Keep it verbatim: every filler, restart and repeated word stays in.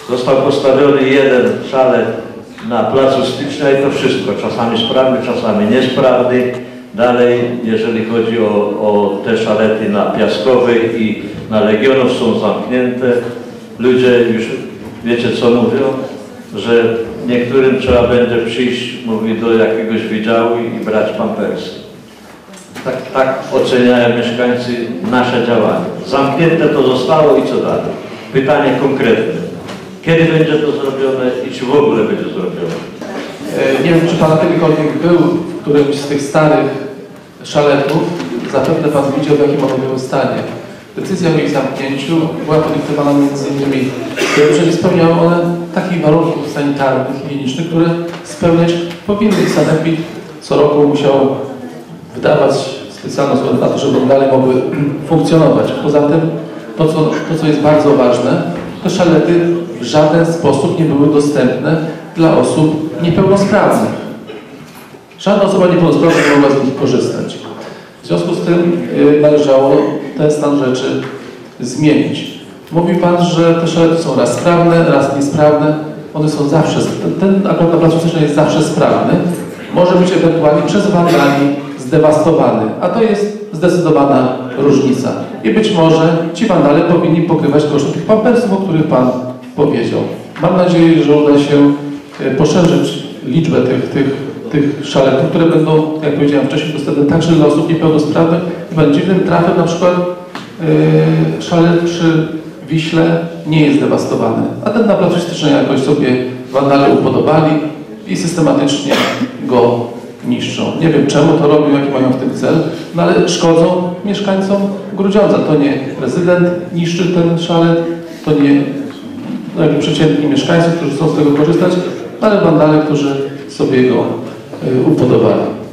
Został postawiony jeden szalet na placu Stycznia i to wszystko. Czasami sprawny, czasami niesprawny. Dalej, jeżeli chodzi o, o te szalety na Piaskowej i na Legionów, są zamknięte. Ludzie już wiecie co mówią, że niektórym trzeba będzie przyjść, mówi, do jakiegoś wydziału i brać pampersy. Tak, tak oceniają mieszkańcy nasze działania. Zamknięte to zostało i co dalej? Pytanie konkretne. Kiedy będzie to zrobione i czy w ogóle będzie zrobione? Nie wiem, czy Pan kiedykolwiek był w którymś z tych starych szaletów. Zapewne Pan widział, w jakim one były stanie. Decyzja o ich zamknięciu była podyktowana między innymi tym, że nie spełniały one takich warunków sanitarnych i higienicznych, które spełniać powinny. Sanepid co roku musiał wydawać specjalną zgodę na to, żeby one dalej mogły funkcjonować. Poza tym, to co, to co jest bardzo ważne, te szalety w żaden sposób nie były dostępne dla osób niepełnosprawnych. Żadna osoba niepełnosprawna nie mogła z nich korzystać. W związku z tym y, należało ten stan rzeczy zmienić. Mówił Pan, że te szalety są raz sprawne, raz niesprawne. One są zawsze, ten, ten akurat na placu Stycznia jest zawsze sprawny. Może być ewentualnie przez wandali zdewastowany, a to jest zdecydowana różnica. I być może ci wandale powinni pokrywać koszty tych pampersów, o których Pan powiedział. Mam nadzieję, że uda się poszerzyć liczbę tych, tych, tych szaletów, które będą, jak powiedziałem wcześniej, dostępne także dla osób niepełnosprawnych. I dziwnym trafem na przykład yy, szalet przy Wiśle nie jest zdewastowany, a ten na placu Stycznia jakoś sobie wandale upodobali i systematycznie go niszczą. Nie wiem czemu to robią, jaki mają w tym cel, no ale szkodzą mieszkańcom Grudziądza. To nie prezydent niszczy ten szalet, to nie no, jakby przeciętni mieszkańcy, którzy chcą z tego korzystać, ale wandale, którzy sobie go y, upodobali.